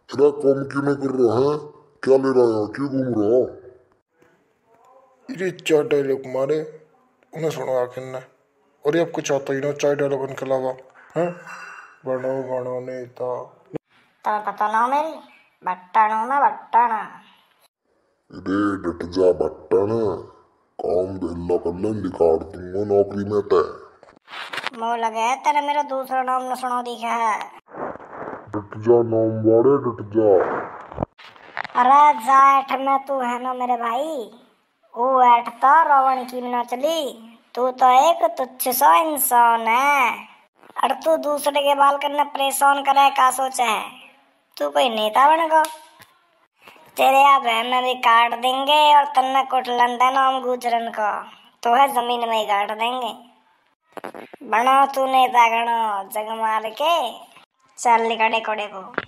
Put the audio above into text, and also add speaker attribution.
Speaker 1: अरे कम क्यों नहीं कर रहा है? क्या ले रहा है? क्यों घूम रहा?
Speaker 2: अरे चार डायलॉग मारे उन्हें सुनो आखिर ने। और ये अब कुछ आता ही ना चार डायलॉग के अलावा। हैं बनो बनो नेता।
Speaker 3: तुम्हें पता ना मेरी बट्टन हूँ मैं बट्टन।
Speaker 1: अरे डट जा बट्टन, काम धंधा कर ले, निकाल दूंगा नौकरी में तय।
Speaker 3: मुँह लगे तेरे मेरा दूसरा नाम न सुनो दिखा है।
Speaker 1: डट जा नाम वाड़े, डट जा।
Speaker 3: अरे जाठ में तू है ना मेरे भाई, वो ऐठ तो रावण की भी ना चली। तू तो एक तुच्छ सा इंसान है और तू दूसरे के बाल करने परेशान करे का सोचे है? तू कोई नेता बनेगा? तेरे यहाँ में भी काट देंगे और तन्ने कुटलन देना हम गुजरन को तो है जमीन में ही काट देंगे। बनो तू नेता गणो जग मार के चल निकड़े कोड़े को।